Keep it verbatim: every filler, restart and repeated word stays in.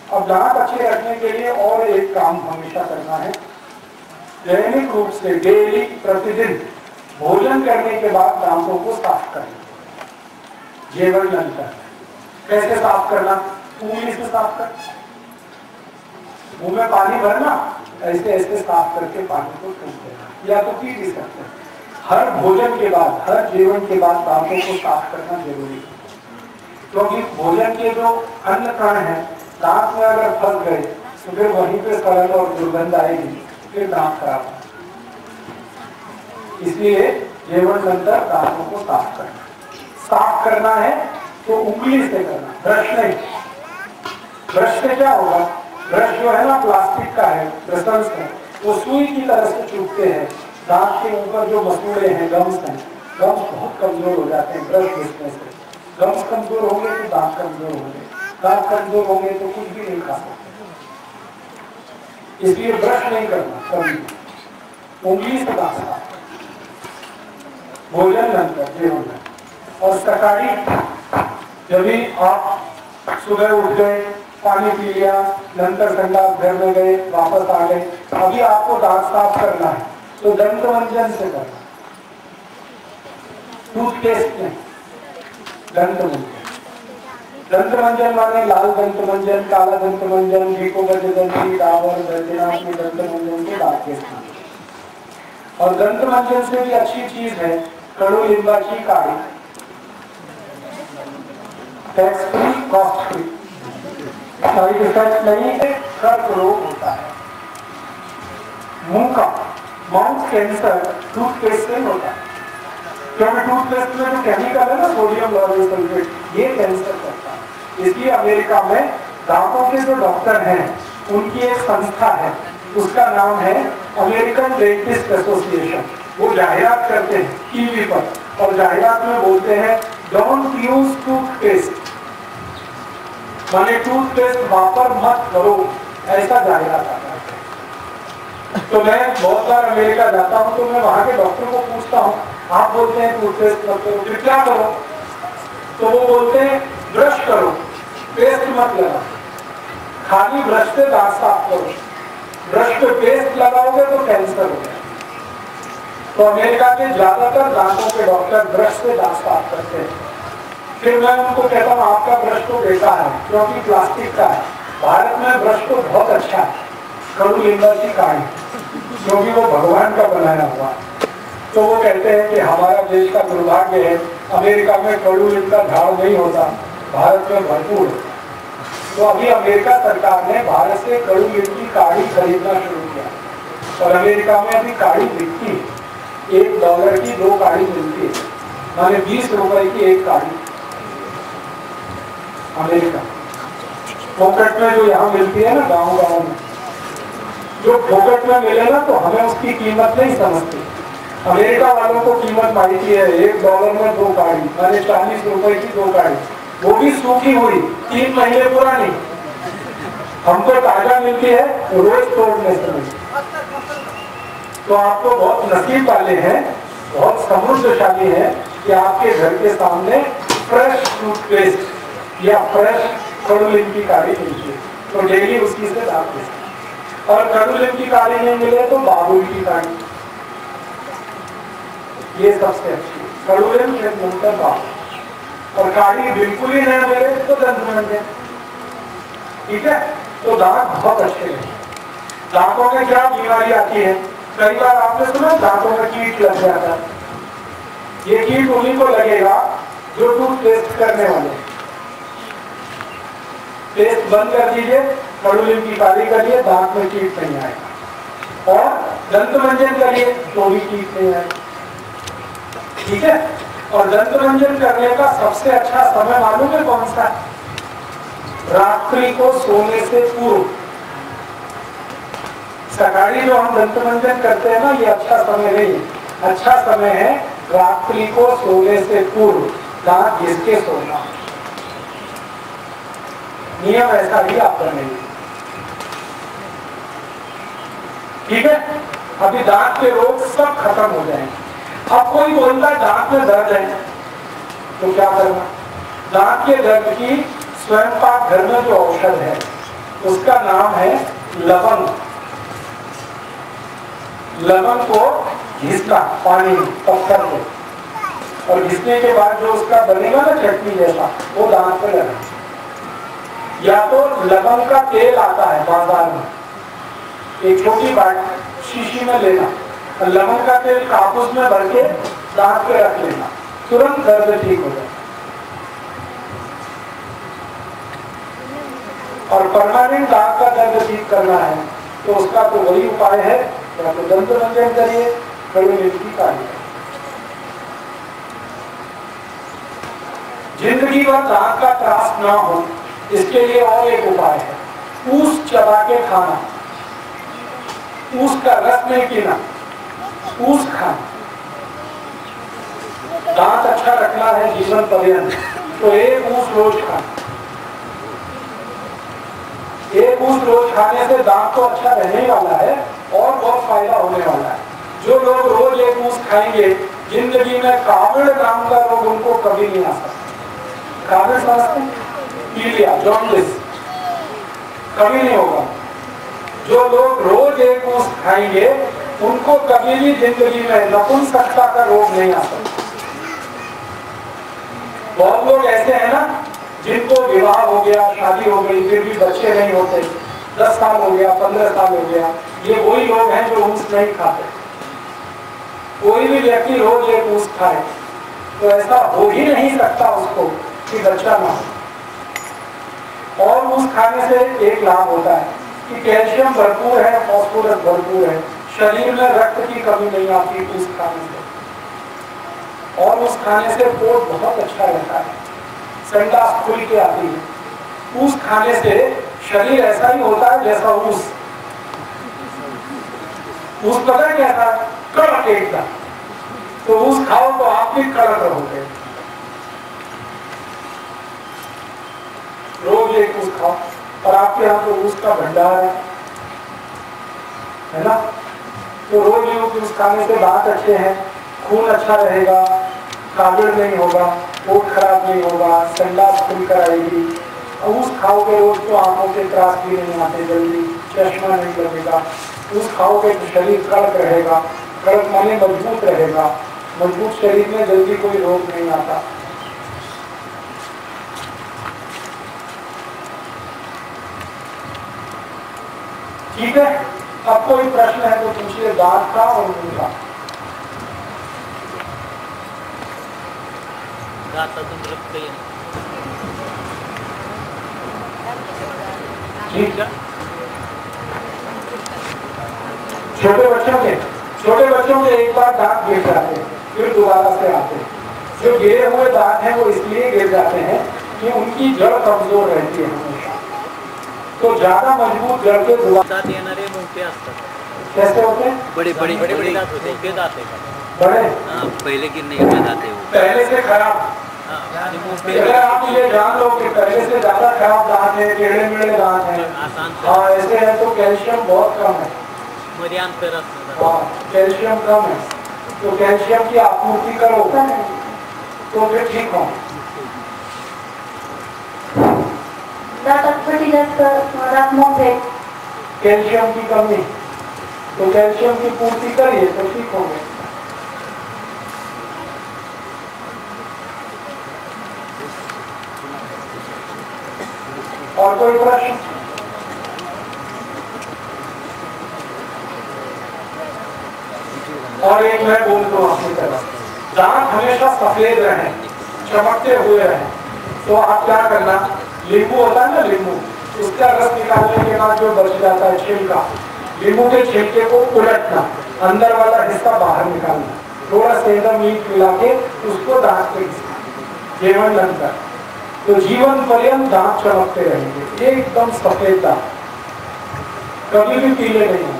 अब दांत अच्छे रखने के लिए और एक काम हमेशा करना है, दैनिक रूप से डेली प्रतिदिन भोजन करने के बाद दांतों को साफ करना। जेवन नंतर कैसे साफ करना? उंगली से साफ कर, मुंह में पानी भरना, ऐसे ऐसे साफ करके पानी को थूक देना, या तो पी भी सकते हैं। हर भोजन के बाद, हर जीवन के बाद दांतों को साफ करना जरूरी है, क्योंकि भोजन के जो अन्न कण है दांत में अगर फंस गए तो फिर वहीं पे सड़न और दुर्गंध आएगी, फिर दांत खराब होगा। इसलिए जीवन नंतर दांतों को साफ करना। साफ करना है तो उंगली से करना, ब्रश नहीं। ब्रश से क्या होगा? ब्रश जो है ना प्लास्टिक का है, ब्रसल्स है, वो सुई की तरह से चुभते हैं। दांत के ऊपर जो मसूड़े हैं, गम्स हैं, गम्स बहुत कमजोर हो जाते हैं ब्रश घिसने से। गम्स कमजोर होंगे तो दांत कमजोर होंगे, दांत कमजोर होंगे तो कुछ भी नहीं खा सकते। इसलिए ब्रश नहीं करना कभी, उंगली से दांत साफ। भोजन नंतर जीवन में। और सकाड़ी जब भी आप सुबह उठ गए, पानी पी लिया, नंतर ठंडा घर में गए, वापस आ गए, अभी आपको दांत साफ करना है तो दंत मंजन से करना, टूथपेस्ट में दंत मंजन। दंत मंजन माने लाल दंत मंजन, काला दंत मंजन, भिको गजदंती, डाबर, बैद्यनाथ में दंत मंजन के दांत के स्थान। और दंत मंजन से भी अच्छी चीज है कड़ू लिंबाची काढ़ी, tax free, cost free, side effect नहीं है, कर्क रोग होता है। मुंह का माउथ कैंसर टूथपेस्ट से होता है, क्योंकि टूथपेस्ट में जो केमिकल है ना सोडियम लॉरेल सल्फेट, ये कैंसर करता है। इसलिए अमेरिका में दांतों के जो डॉक्टर हैं उनकी एक संस्था है, उसका नाम है अमेरिकन डेंटिस्ट एसोसिएशन। वो जाहिरात करते हैं टीवी पर, और जाहिरात में बोलते हैं डोंट यूज टूथपेस्ट, माने टूथपेस्ट वापर मत करो, ऐसा जाहिरात आता है। तो मैं बहुत बार अमेरिका जाता हूँ तो मैं वहां के डॉक्टर को पूछता हूँ, आप बोलते हैं टूथपेस्ट मत करो, फिर क्या करो? तो वो बोलते हैं ब्रश करो, पेस्ट मत लगा, खाली ब्रश से दांत साफ करो। ब्रश पे पेस्ट लगाओगे तो कैंसर हो जाएगा। तो अमेरिका के ज्यादातर दांतों के डॉक्टर ब्रश से दांत साफ करते हैं। फिर मैं उनको कहता हूँ आपका ब्रश तो बेकार है क्योंकि प्लास्टिक का है, भारत में ब्रश तो बहुत अच्छा है, कड़ू लिंबाची काढ़ी, क्योंकि वो भगवान का बनाया हुआ है। तो वो कहते हैं कि हमारा देश का दुर्भाग्य है, अमेरिका में कड़ू लिंब का झाड़ नहीं होता, भारत में भरपूर है। तो अभी अमेरिका सरकार ने भारत से कड़ू लिंब की काढ़ी खरीदना शुरू किया, और अमेरिका में अभी काढ़ी बिकती है, एक डॉलर की दो काढ़ी मिलती है, माने बीस रुपए की एक काढ़ी। अमेरिका फोकट में जो यहाँ मिलती है ना गाँव गाँव में, जो फोकट में मिले ना तो हमें उसकी कीमत नहीं समझती। अमेरिका वालों को कीमत मालूम है, एक डॉलर में दो काढ़ी, माने चालीस रुपए की दो काढ़ी, वो भी सूखी हुई, तीन महीने पुरानी। हमको ताजा मिलती है रोज तोड़ने से मिलती। तो आप तो बहुत नसीब वाले हैं, बहुत समृद्धशाली हैं कि आपके घर के सामने फ्रेश टूथपेस्ट या फ्रेश कड़ू लिंब की काढ़ी मिलती है, तो डेली उसकी से दांत घिसो। और कड़ू लिंब की काढ़ी नहीं मिले तो बाबुल की काढ़ी, ये सबसे अच्छी है। कड़ू लिंब के नंतर बाबुल, और काढ़ी बिल्कुल ही नहीं मिले तो दंत मंजन। ठीक है, तो दांत बहुत अच्छे हैं। दांतों में क्या बीमारी आती है? कई बार आपने सुना दांतों में कीट लग जाता है। ये कीट उन्हीं को लगेगा जो टूथपेस्ट करने वाले। पेस्ट बंद कर दीजिए, कड़ू लिंब की काढ़ी करिए, दांत में कीट नहीं आएगा। और दंत मंजन करिए तो भी कीट नहीं आएगा। ठीक है, और दंत मंजन करने का सबसे अच्छा समय मालूम है कौन सा? रात्रि को सोने से पूर्व। सकाळी जो हम दंत मंजन करते हैं ना, ये अच्छा समय नहीं है। अच्छा समय है रात्रि को सोने से पूर्व दांत घिस के सोना। नियम ऐसा ही आप बनेंगे। ठीक है, अभी दांत के रोग सब खत्म हो जाएंगे। अब कोई बोलता है दांत में दर्द है तो क्या करना? दांत के दर्द की स्वयं पाक घर में जो औषध है उसका नाम है लवंग। लवंग को घिसना पानी में पत्थर में, और घिसने के बाद जो उसका बनेगा ना चटनी जैसा, वो दांत पे लगा। या तो लवंग का तेल आता है बाजार में, एक छोटी बाट शीशी में लेना, और लवंग का तेल कापूस में भर के दांत पे रख लेना, तुरंत दर्द ठीक हो जाए। और परमानेंट दांत का दर्द ठीक करना है तो उसका तो वही उपाय है, या तो दंत मंजन करिए, खड़ी मिर्ची खाइए। जिंदगी भर दांत का त्रास ना हो, इसके लिए और एक उपाय है, ऊस चबा के खाना, ऊस का रस नहीं पीना, ऊस खाना। दांत अच्छा रखना है जीवन पर्यंत, तो एक ऊस रोज खाना। एक ऊस रोज खाने से दांत तो अच्छा रहने वाला है और बहुत फायदा होने वाला है। जो लोग रोज एक ऊस खाएंगे, जिंदगी में काविड़ नाम का रोग उनको कभी नहीं आ सकता। काविड़ समझते हैं? पीलिया, जॉन्डिस कभी नहीं होगा। जो लोग रोज एक ऊस खाएंगे, उनको कभी भी जिंदगी में नपुंसकता का रोग नहीं आ सकता। बहुत लोग ऐसे हैं ना, जिनको विवाह हो गया, शादी हो गई, फिर भी बच्चे नहीं होते, दस साल हो गया, पंद्रह साल हो गया, ये वही लोग हैं जो ऊस नहीं खाते। कोई भी व्यक्ति रोज एक ऊस खाए तो ऐसा हो ही नहीं सकता उसको कि बच्चा ना हो। और ऊस खाने से एक लाभ होता है कि कैल्शियम भरपूर है, फास्फोरस भरपूर है, शरीर में रक्त की कमी नहीं आती ऊस खाने से। और ऊस खाने से पेट बहुत अच्छा रहता है, संडास खुल के आती है। ऊस खाने से शरीर ऐसा ही होता है जैसा ऊस ऊस पता है क्या था? कड़क एकदम। तो ऊस खाओ तो आप भी कड़क रहोगे। रोज एक ऊस खाओ, और आपके यहाँ तो ऊस का भंडार है, है ना? तो रोज एक ऊस खाने से दांत अच्छे हैं, खून अच्छा रहेगा, काबिड़ नहीं होगा, पेट खराब नहीं होगा, संडास खुलकर आएगी। ऊस खाओगे रोज तो आंखों के त्रास भी नहीं आते, जल्दी चश्मा नहीं लगेगा। ऊस खाओगे तो शरीर कड़क रहेगा, कड़क माने मजबूत रहेगा, मजबूत शरीर में जल्दी कोई रोग नहीं आता। ठीक है, अब कोई प्रश्न है तो पूछिए, दांत का और मुंह का। ठीक है, छोटे बच्चों के छोटे बच्चों के एक बार दांत गिर जाते हैं, फिर दोबारा से आते हैं। जो गिरे हुए दांत हैं वो इसलिए गिर जाते हैं कि उनकी जड़ कमजोर रहती है हमेशा। तो ज्यादा मजबूत जड़ के दोबारा कैसे होते हैं? बड़े बड़े बड़े बड़े दांत होते हैं, बड़े पहले गिरने के बाद आते हैं, पहले से खराब। अगर आप ये जान लो कि पहले से ज्यादा खराब दांत है, टेढ़े मेढ़े दांत हैं, हाँ ऐसे है, तो कैल्शियम बहुत कम है। हाँ, कैल्शियम कम है, तो कैल्शियम की आपूर्ति करो तो फिर ठीक हो। कैल्शियम की कमी, तो कैल्शियम की पूर्ति करिए तो ठीक होंगे। और कोई प्रश्न? और एक मैं बोल दूं आपकी तरफ, दांत हमेशा सफेद रहे, चमकते हुए रहे, तो आप क्या करना, नींबू होता है ना, नींबू, उसका रस निकालने के बाद जो बच जाता है छिलका, नींबू के छिलके को उलटना, अंदर वाला हिस्सा बाहर निकालना, थोड़ा सेंधा मीट मिला के उसको दांत पे घिसना, जीवन अंदर, तो जीवन पर्यंत दांत चमकते रहेंगे, एकदम सफेद दांत, कभी भी पीले नहीं।